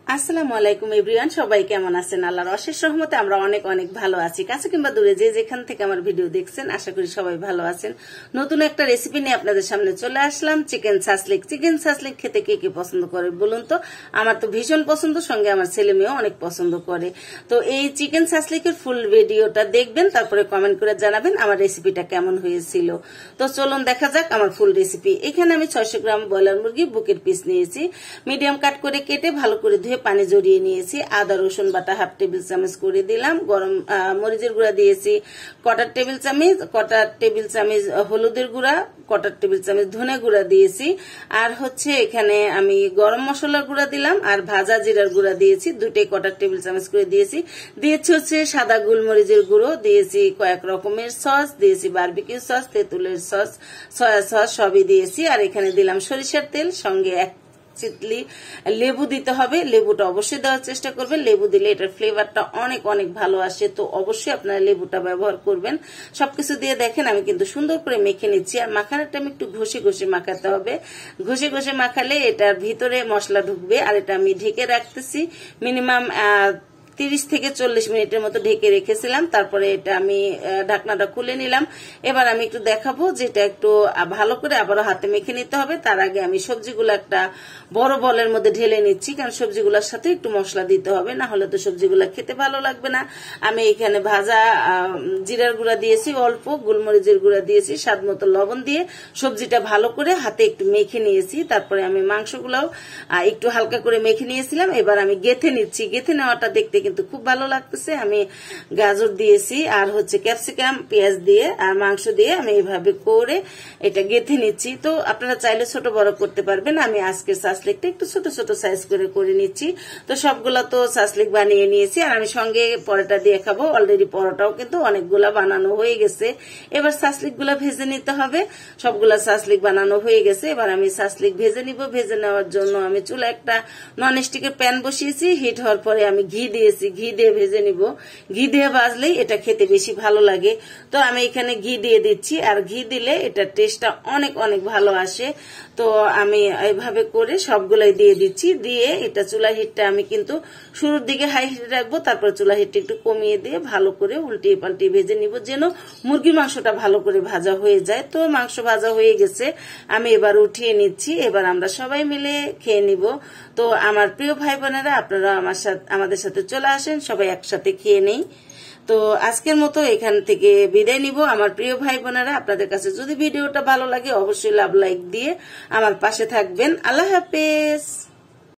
আসসালামু আলাইকুম এভরিওয়ান, সবাই কেমন আছেন? আল্লাহর অশেষ রহমতে আমরা অনেক অনেক ভালো আছি। কাছে কিংবা দূরে যে যেখান থেকে আমার ভিডিও দেখছেন, আশা করি সবাই ভালো আছেন। নতুন একটা রেসিপি নিয়ে আপনাদের সামনে চলে আসলাম, চিকেন সাসলিক। চিকেন সাসলিক খেতে কে কে পছন্দ করে বলুন তো? আমার তো ভীষণ পছন্দ, সঙ্গে আমার ছেলে মেয়েও অনেক পছন্দ করে। তো এই চিকেন সাসলিকের ফুল ভিডিওটা দেখবেন, তারপরে কমেন্ট করে জানাবেন আমার রেসিপিটা কেমন হয়েছিল। তো চলুন দেখা যাক আমার ফুল রেসিপি। এখানে আমি 600 গ্রাম ব্রয়লার মুরগি বুকের পিস নিয়েছি, মিডিয়াম কাট করে কেটে ভালো করে ধুয়ে পানি জড়িয়ে নিয়েছি। আদা রসুন বাটা হাফ টেবিল চামচ করে দিলাম। গরম মরিচের গুঁড়া দিয়েছি কোয়ার্টার টেবিল চামচ, কোয়ার্টার টেবিল চামচ হলুদের গুঁড়া, কোয়ার্টার টেবিল চামচ ধনে গুঁড়া দিয়েছি। আর এখানে আমি গরম মশলার গুঁড়া দিলাম, আর ভাজা জিরার গুঁড়া দিয়েছি, দুটোই কোয়ার্টার টেবিল চামচ করে দিয়েছি। দিয়েছি সাদা গোলমরিচের গুঁড়ো, দিয়েছি কয়েক রকমের সস, দিয়েছি বারবিকিউ সস, তেঁতুলের সস, সয়া সস সবই দিয়েছি। আর এখানে দিলাম সরিষার তেল, সঙ্গে এক চিতলি লেবু দিতে হবে। লেবুটা অবশ্যই দেওয়ার চেষ্টা করবেন, লেবু দিলে এটার ফ্লেভারটা অনেক অনেক ভালো আসে। তো অবশ্যই আপনারা লেবুটা ব্যবহার করবেন। সবকিছু দিয়ে দেখেন আমি কিন্তু সুন্দর করে মেখে নিচ্ছি। আর মাখানোটা আমি একটু ঘষে ঘষে মাখাতে হবে, ঘষে ঘষে মাখালে এটার ভিতরে মশলা ঢুকবে। আর এটা আমি ঢেকে রাখতেছি মিনিমাম 30 থেকে 40 মিনিটের মতো ঢেকে রেখেছিলাম। তারপরে এটা আমি ঢাকনাটা খুলে নিলাম। এবার আমি একটু দেখাবো যে এটা একটু ভালো করে আবারও হাতে মেখে নিতে হবে। তার আগে আমি সবজিগুলো একটা বড় বলের মধ্যে ঢেলে নিচ্ছি, কারণ সবজিগুলোর সাথে একটু মশলা দিতে হবে, না হলে তো সবজিগুলো খেতে ভালো লাগবে না। আমি এখানে ভাজা জিরার গুঁড়া দিয়েছি অল্প, গোলমরিচের গুঁড়া দিয়েছি, স্বাদ মতো লবণ দিয়ে সবজিটা ভালো করে হাতে একটু মেখে নিয়েছি। তারপরে আমি মাংসগুলোও একটু হালকা করে মেখে নিয়েছিলাম। এবার আমি গেথে নিচ্ছি। গেথে নেওয়াটা দেখতে কিন্তু খুব ভালো লাগতেছে। আমি গাজর দিয়েছি, আর ক্যাপসিকাম, পেঁয়াজ দিয়ে আর মাংস দিয়ে আমি এইভাবে করে এটা গেথে নিচ্ছি। তো আপনারা চাইলে ছোট বড় করতে পারবেন। আমি আজকের সাসলিকটা একটু ছোট ছোট সাইজ করে নিচ্ছি। তো সবগুলা তো সাসলিক বানিয়ে নিয়েছি, আর আমি সঙ্গে পরোটা দিয়ে খাবো। অলরেডি পরোটাও কিন্তু অনেকগুলা বানানো হয়ে গেছে। এবার সাসলিক গুলা ভেজে নিতে হবে। সবগুলা সাসলিক বানানো হয়ে গেছে। এবার আমি সাসলিক ভেজে নিব। ভেজে নেওয়ার জন্য আমি চুলা একটা নন স্টিকের প্যান বসিয়েছি। হিট হওয়ার পরে আমি ঘি দিয়েছি, ঘি দিয়ে ভেজে নিব। ঘি দিয়ে ভাজলেই এটা খেতে বেশি ভালো লাগে। তো আমি এখানে ঘি দিয়ে দিচ্ছি, আর ঘি দিলে এটা টেস্টটা অনেক অনেক ভালো আসে। তো আমি এইভাবে করে সবগুলাই দিয়ে দিচ্ছি। দিয়ে এটা চুলা হিটটা আমি কিন্তু শুরুর দিকে হাই হিটে রাখবো, তারপর চুলা হিটটা একটু কমিয়ে দিয়ে ভালো করে উল্টিয়ে পাল্টিয়ে ভেজে নিব, যেন মুরগির মাংসটা ভালো করে ভাজা হয়ে যায়। তো মাংস ভাজা হয়ে গেছে, আমি এবার উঠিয়ে নিচ্ছি। এবার আমরা সবাই মিলে খেয়ে নিব। তো আমার প্রিয় ভাই বোনেরা, আপনারা আমাদের সাথে চলে আসেন, সবাই একসাথে খেয়ে নেই। তো আজকের মতো এখান থেকে বিদায় নিব। আমার প্রিয় ভাই বোনেরা, আপনাদের কাছে যদি ভিডিওটা ভালো লাগে অবশ্যই লাভ লাইক দিয়ে আমার পাশে থাকবেন। আল্লাহ হাফেজ।